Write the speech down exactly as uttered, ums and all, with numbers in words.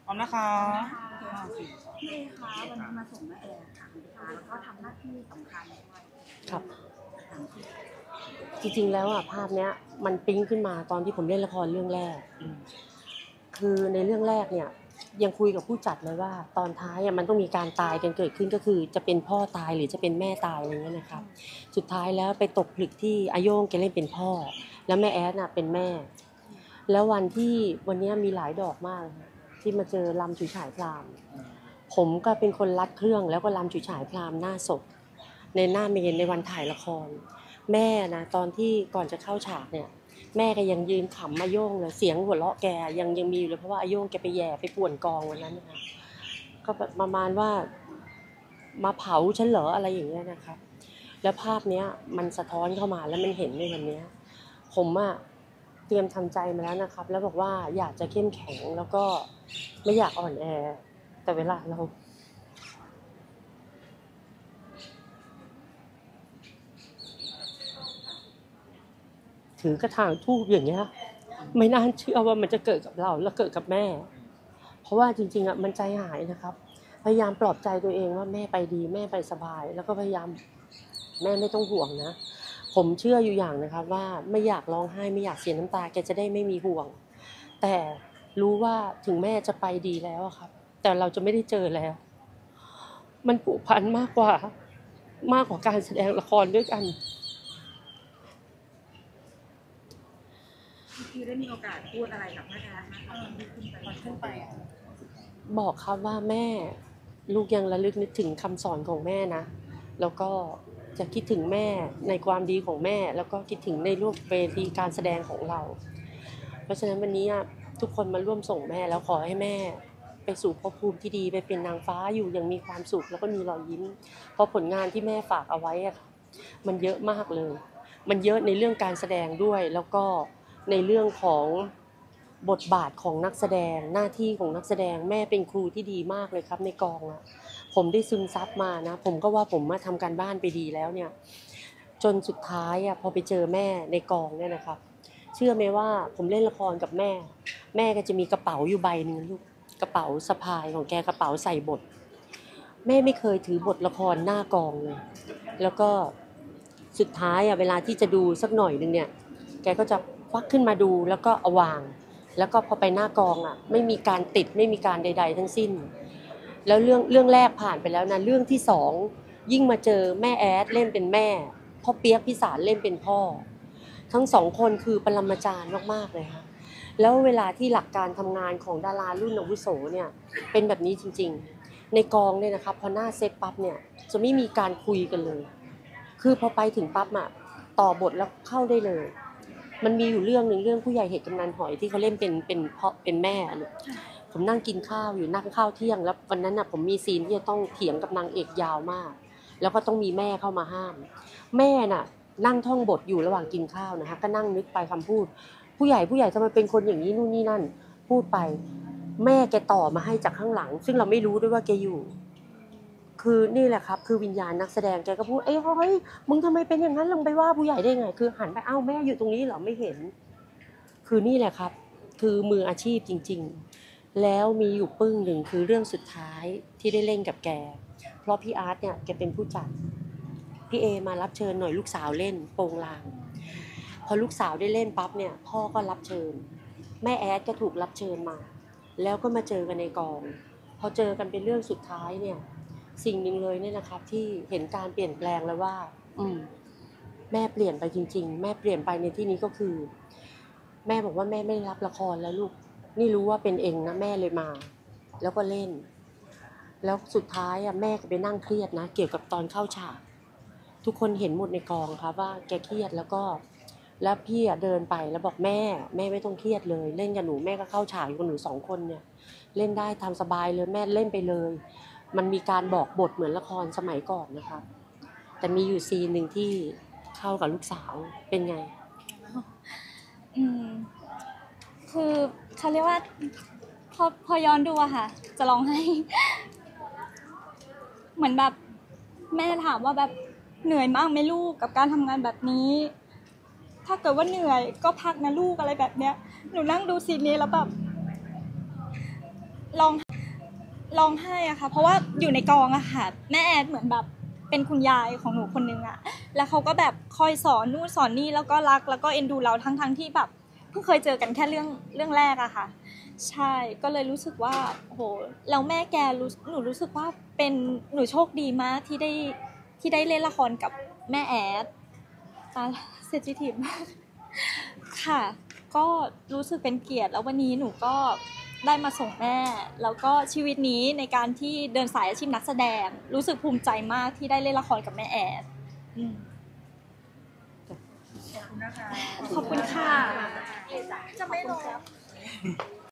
พร้อมนะคะพี่เอคะวันนี้มาส่งแม่แอร์ค่ะนะคะแล้วก็ทำหน้าที่สำคัญด้วยครับจริงๆแล้วอ่ะภาพเนี้ยมันปิ๊งขึ้นมาตอนที่ผมเล่นละครเรื่องแรกคือในเรื่องแรกเนี่ยยังคุยกับผู้จัดเลยว่าตอนท้ายอ่ะมันต้องมีการตายกันเกิดขึ้นก็คือจะเป็นพ่อตายหรือจะเป็นแม่ตายอะไรเงี้ยนะครับสุดท้ายแล้วไปตกผลึกที่อาโย่งแกเล่นเป็นพ่อแล้วแม่แอดน่ะเป็นแม่แล้ววันที่วันนี้มีหลายดอกมากที่มาเจอลำฉุยฉายพรามผมก็เป็นคนรัดเครื่องแล้วก็ลำฉุยฉายพรามหน้าศพในหน้าเมนในวันถ่ายละครแม่นะตอนที่ก่อนจะเข้าฉากเนี่ยแม่ก็ยังยืนขำอาโย่งเลยเสียงหัวเราะแกยังยังมีอยู่เลยเพราะว่าอาโย่งแกไปแย่ไปป่วนกองวันนั้นนะคะก็แบบประมาณว่ามาเผาฉันเหรออะไรอย่างเงี้ยนะครับแล้วภาพเนี้ยมันสะท้อนเข้ามาแล้วมันเห็นในวันเนี้ยผมอะเตรียมทำใจมาแล้วนะครับแล้วบอกว่าอยากจะเข้มแข็งแล้วก็ไม่อยากอ่อนแอแต่เวลาเราถือกระถางทูบอย่างเงี้ยไม่น่าเชื่อว่ามันจะเกิดกับเราแล้วเกิดกับแม่เพราะว่าจริงๆอ่ะมันใจหายนะครับพยายามปลอบใจตัวเองว่าแม่ไปดีแม่ไปสบายแล้วก็พยายามแม่ไม่ต้องห่วงนะผมเชื่ออยู่อย่างนะครับว่าไม่อยากร้องไห้ไม่อยากเสียน้ำตาแกจะได้ไม่มีห่วงแต่รู้ว่าถึงแม่จะไปดีแล้วครับแต่เราจะไม่ได้เจอแล้วมันผูกพันมากกว่ามากกว่าการแสดงละครด้วยกันพี่ได้มีโอกาสพูดอะไรกับแม่แอร์นะคะที่ขึ้นไปขึ้นไปอ่ะบอกครับว่าแม่ลูกยังระลึกนึกถึงคำสอนของแม่นะแล้วก็จะคิดถึงแม่ในความดีของแม่แล้วก็คิดถึงในรูปเวทีการแสดงของเราเพราะฉะนั้นวันนี้ทุกคนมาร่วมส่งแม่แล้วขอให้แม่ไปสู่ภพภูมิที่ดีไปเป็นนางฟ้าอยู่อย่างมีความสุขแล้วก็มีรอยยิ้มเพราะผลงานที่แม่ฝากเอาไว้อะมันเยอะมากเลยมันเยอะในเรื่องการแสดงด้วยแล้วก็ในเรื่องของบทบาทของนักแสดงหน้าที่ของนักแสดงแม่เป็นครูที่ดีมากเลยครับในกองอะผมได้ซึมซับมานะผมก็ว่าผมมาทำการบ้านไปดีแล้วเนี่ยจนสุดท้ายอะพอไปเจอแม่ในกองเนี่ยนะครับเชื่อไหมว่าผมเล่นละครกับแม่แม่ก็จะมีกระเป๋าอยู่ใบหนึ่งลูกกระเป๋าสะพายของแกกระเป๋าใส่บทแม่ไม่เคยถือบทละครหน้ากองเลยแล้วก็สุดท้ายอะเวลาที่จะดูสักหน่อยนึงเนี่ยแกก็จะควักขึ้นมาดูแล้วก็เอาวางแล้วก็พอไปหน้ากองอ่ะไม่มีการติดไม่มีการใดๆทั้งสิ้นแล้วเรื่องเรื่องแรกผ่านไปแล้วนะเรื่องที่สองยิ่งมาเจอแม่แอดเล่นเป็นแม่พ่อเปียกพิสารเล่นเป็นพ่อทั้งสองคนคือปรมาจารย์มากๆเลยค่ะแล้วเวลาที่หลักการทำงานของดารารุ่นอาวุโสเนี่ยเป็นแบบนี้จริงๆในกองเนี่ยนะครับพอหน้าเซตปั๊บเนี่ยจะไม่มีการคุยกันเลยคือพอไปถึงปั๊บอ่ะต่อบทแล้วเข้าได้เลยมันมีอยู่เรื่องหนึ่งเรื่องผู้ใหญ่เหตุกำนันหอยที่เขาเล่นเป็นเป็นพ่อเป็นแม่ลูกผมนั่งกินข้าวอยู่นั่งข้าวเที่ยงแล้ววันนั้นน่ะผมมีซีนที่จะต้องเถียงกับนางเอกยาวมากแล้วก็ต้องมีแม่เข้ามาห้ามแม่น่ะนั่งท่องบทอยู่ระหว่างกินข้าวนะคะก็นั่งนึกไปคำพูดผู้ใหญ่ผู้ใหญ่ทำไมเป็นคนอย่างนี้นู่นนี่นั่นพูดไปแม่แกต่อมาให้จากข้างหลังซึ่งเราไม่รู้ด้วยว่าแกอยู่คือนี่แหละครับคือวิญญาณนักแสดงแกก็พูดเอ้ยเฮ้ยมึงทำไมเป็นอย่างนั้นลงไปว่าผู้ใหญ่ได้ไงคือหันไปเอ้าแม่อยู่ตรงนี้เหรอไม่เห็นคือนี่แหละครับคือมืออาชีพจริงๆแล้วมีอยู่ปึ้งหนึ่งคือเรื่องสุดท้ายที่ได้เล่นกับแกเพราะพี่อาร์ตเนี่ยแกเป็นผู้จัดพี่เอมารับเชิญหน่อยลูกสาวเล่นโปงลางพอลูกสาวได้เล่นปั๊บเนี่ยพ่อก็รับเชิญแม่แอดก็ถูกรับเชิญมาแล้วก็มาเจอกันในกองพอเจอกันเป็นเรื่องสุดท้ายเนี่ยสิ่งหนึ่งเลยเนี่ยนะครับที่เห็นการเปลี่ยนแปลงแล้วว่าอืมแม่เปลี่ยนไปจริงๆแม่เปลี่ยนไปในที่นี้ก็คือแม่บอกว่าแม่ไม่ได้รับละครแล้วลูกนี่รู้ว่าเป็นเองนะแม่เลยมาแล้วก็เล่นแล้วสุดท้ายอ่ะแม่ก็ไปนั่งเครียดนะเกี่ยวกับตอนเข้าฉากทุกคนเห็นหมดในกองครับว่าแกเครียดแล้วก็แล้วพี่อ่ะเดินไปแล้วบอกแม่แม่ไม่ต้องเครียดเลยเล่นกับหนูแม่ก็เข้าฉากอยู่กับหนูสองคนเนี่ยเล่นได้ทำสบายเลยแม่เล่นไปเลยมันมีการบอกบทเหมือนละครสมัยก่อนนะคะแต่มีอยู่ซีนหนึ่งที่เข้ากับลูกสาวเป็นไงอืมคือเขาเรียกว่าพอพอย้อนดูอะค่ะจะร้องไห้ เหมือนแบบแม่ถามว่าแบบเหนื่อยมากไหมลูกกับการทำงานแบบนี้ถ้าเกิดว่าเหนื่อยก็พักนะลูกอะไรแบบเนี้ยหนูนั่งดูซีนนี้แล้วแบบร้องร้องไห้อะค่ะเพราะว่าอยู่ในกองอะค่ะแม่แอดเหมือนแบบเป็นคุณยายของหนูคนนึงอะแล้วเขาก็แบบคอยสอนนู่นสอนนี่แล้วก็รักแล้วก็เอ็นดูเราทั้งทั้งที่แบบเพิ่งเคยเจอกันแค่เรื่องเรื่องแรกอะค่ะใช่ก็เลยรู้สึกว่าโหแล้วแม่แกรู้หนูรู้สึกว่าเป็นหนูโชคดีมากที่ได้ที่ได้เล่นละครกับแม่แอดตาเซนซิทีฟมากค่ะก็รู้สึกเป็นเกียรติแล้ววันนี้หนูก็ได้มาส่งแม่แล้วก็ชีวิตนี้ในการที่เดินสายอาชีพนักแสดงรู้สึกภูมิใจมากที่ได้เล่นละครกับแม่แอดอืมขอบคุณนะคะขอบคุณค่ะจะไม่ลง